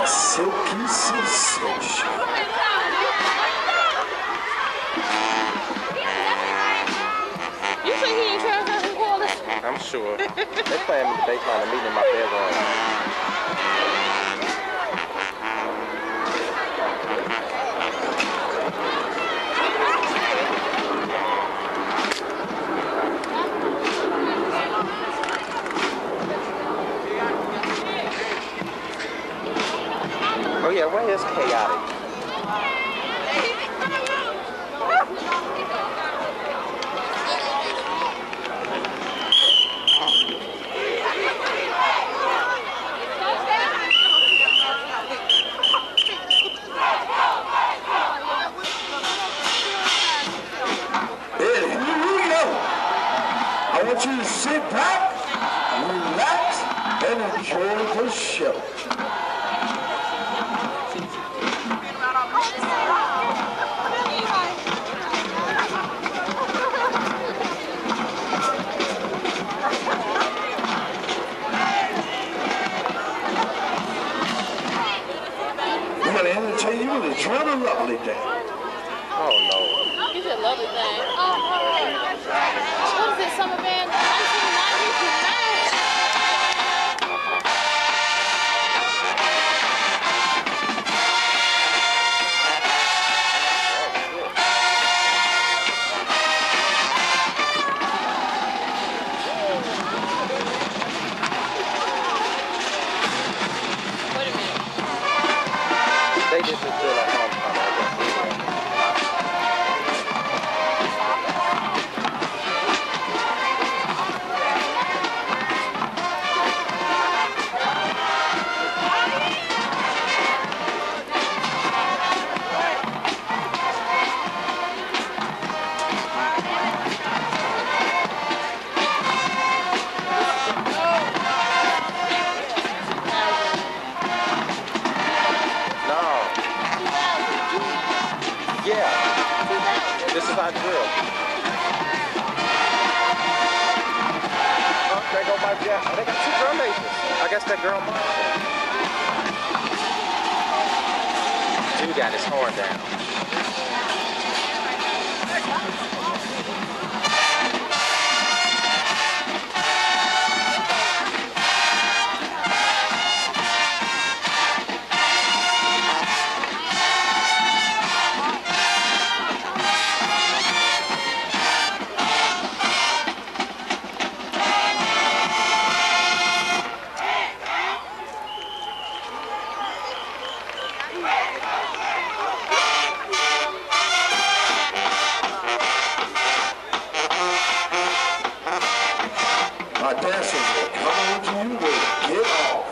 Silky sensation. You think he ain't trying to his wallet? I'm sure. They playing me the baseline and meeting in my bedroom. Oh yeah, where is Chaotic? And here we go. I want you to sit back, relax, and enjoy the show. We're going to entertain you with a Enjoy the Lovely Day. Oh no. You said lovely thing. What is it, Summer Band? 1999? Wait a minute. They just feel like homecoming, I guess. Yeah, this is our drill. Oh, there go my jack. Oh, they got 2 drum basses. I guess that girl Marcia. Dude got his horn down. My dancers will come on to you to get off.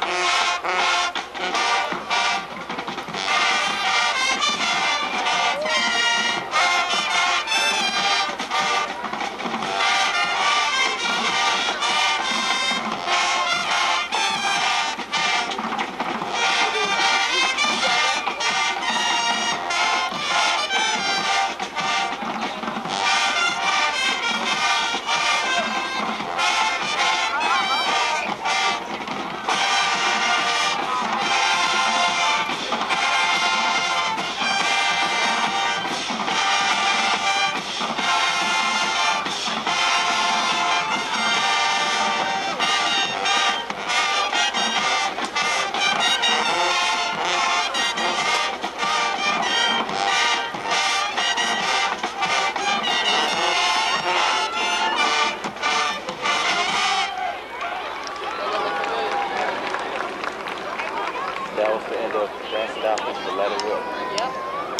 That was the end of Dancing Out to Let It Rip. Yep.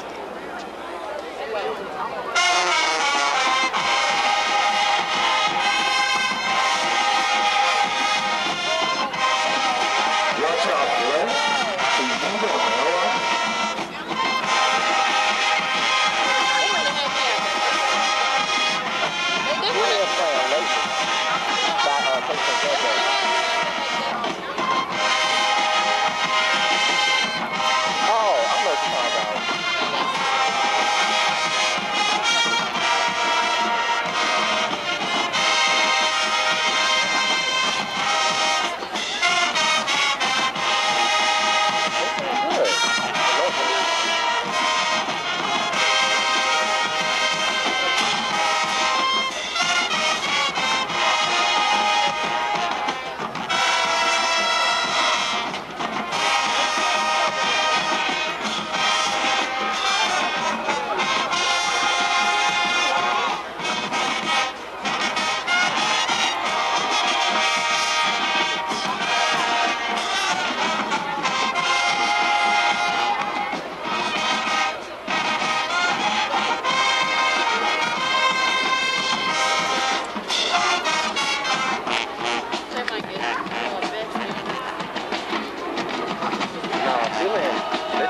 Watch out, boy. You know, all right? We're here playing Laces by Patience Red. Oh, I know what you're talking about.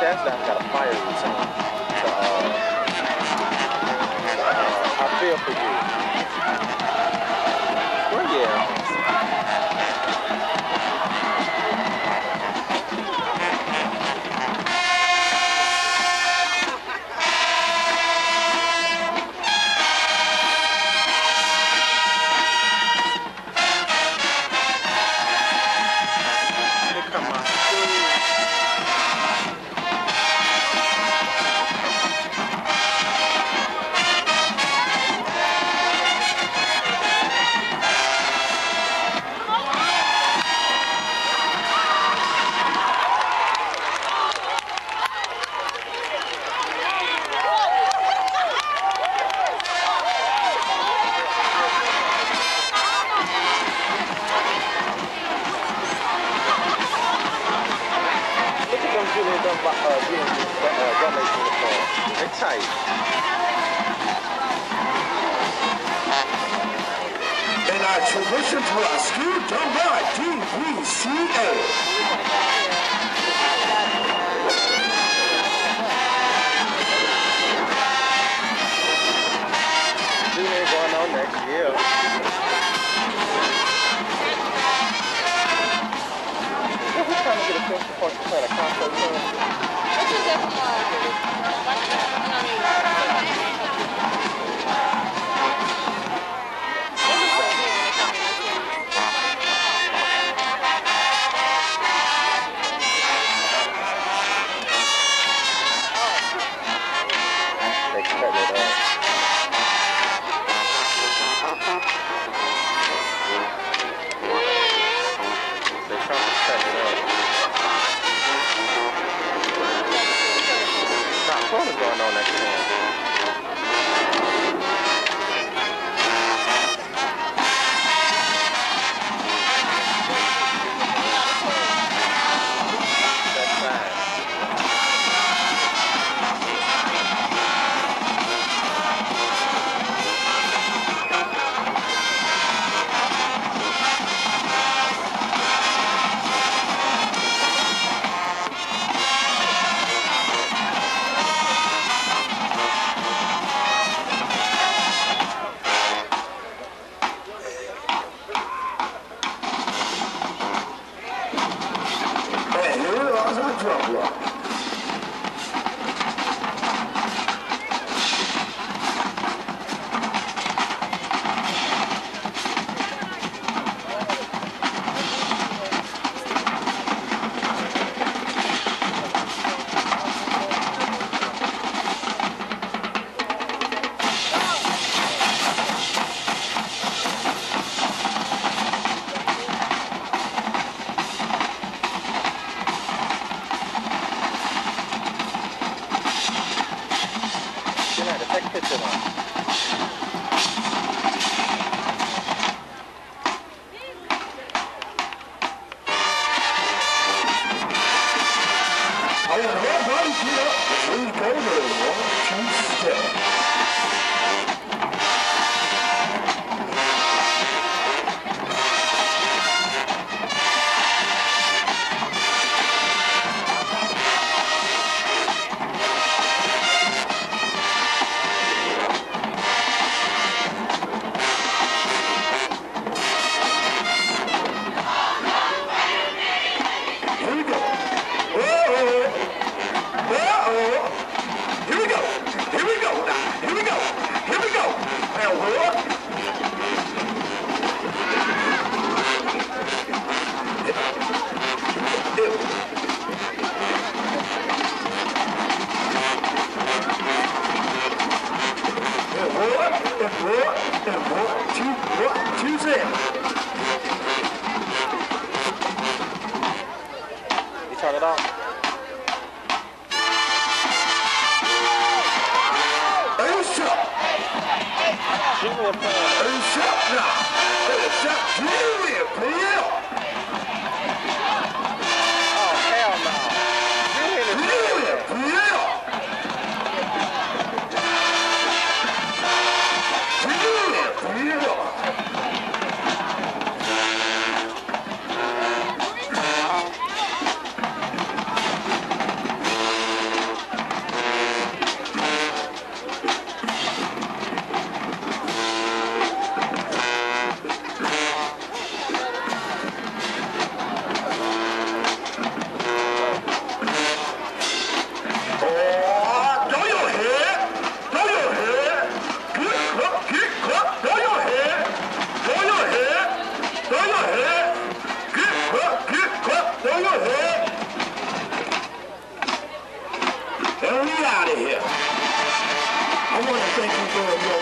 NASDAQ got a fire routine. I feel for you. Well, yeah. Here come my food. Look at them Julian Gomez uniforms. They're tight. In our tradition to rescue, done by DVCA. Julian going on next year. We're trying to get a film support to plan a concert film. They cut it up. They're trying to cut it up. Nah, what is going on next year? That's fine. And here is our drum roll. You know, to take a picture of them. I want everybody to get up. We go to 1, 2 step. Here we go. Uh-oh. Here we go. Here we go. Now, here we go. Here we go. Now, what? And what? Two, zero. You turn it off. Hey, shot. Julian playing. Hey, shot now. Hey, shot. Julian, play out. Oh, hell no. Julian is Julian, play out. Julian, play out.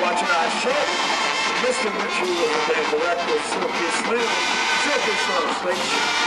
watching our show. Mr. Richie was a band director, Silky Slim Station.